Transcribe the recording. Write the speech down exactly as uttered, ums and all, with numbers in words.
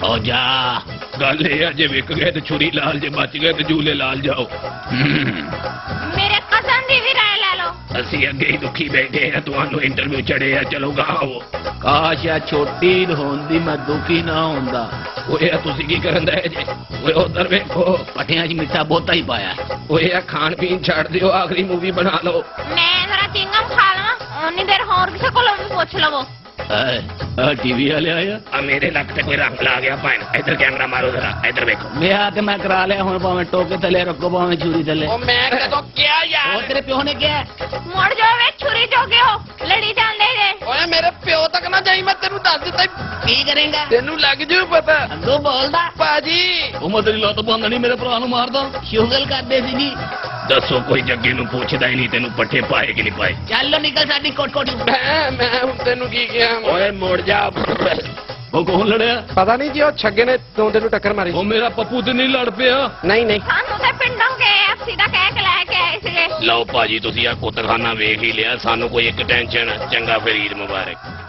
हो जा गल ये जे विक गए तो छुरी लाल, जे बच गए तो झूले लाल जाओ। मेरे कसन दी भी राय ले लो। असी अगे ही दुखी बैठे हैं, तुहानू इंटरव्यू चढ़े है, चलो गाओ। काश या छोटी होंदी मैं दुखी ना होंदा। ओए तुसी की करन दे जे? ओए उधर देखो, पटियां च मिठा बहुता ही पाया। ओए खान पीन छड़ दियो, आखिरी मूवी बना लो। मैं जरा चिंगम खा लवां, उन्नी देर होर किसे कोलों भी पूछ लवो। टीवी वाले आया मेरे लक ते कोई रंग ला गया भैन। इधर कैमरा मारो जरा, इधर देखो। मेरा ते मैं करा लिया, हुण भावें टोके थले रखो भावें छुरी थले। ओ मैं कदों क्या यार? ओ तेरे प्यो ने क्या? मुड़ जाओ वे छुरी जोगे हो, लड़ी जांदे जे। ओए मेरे प्यो तक ना जाई, मैं तेनू दस दित्ता। की करेंगा? तेनू लग जू पता। अंदो बोलदा पाजी ओ मैं तेरी लत बंदनी मेरे भरा नू मार दो। शुगल करदे सी जी। दसो कोई जग्गे नू पूछदा ही नहीं, तेनू पट्ठे पाए कि नहीं पाए? चल निकल साडी कोट कोट। मैं मैं हुण तेनू की किया? ओए मुड़ जा। वो कौन लड़िया? पता नहीं जी, ओ छग्गे ने दोंदे नू टक्कर मारी। ओ मेरा पप्पू ते नहीं लड़ पिया? नहीं नहीं, सानू ते पिंडों के एफसी दा कह के लेके आए सीगे। लो भाजी तुसी आ कुत्तखाना वेख ही लिया, सानू कोई एक टेंशन। चंगा फिर ईद मुबारक।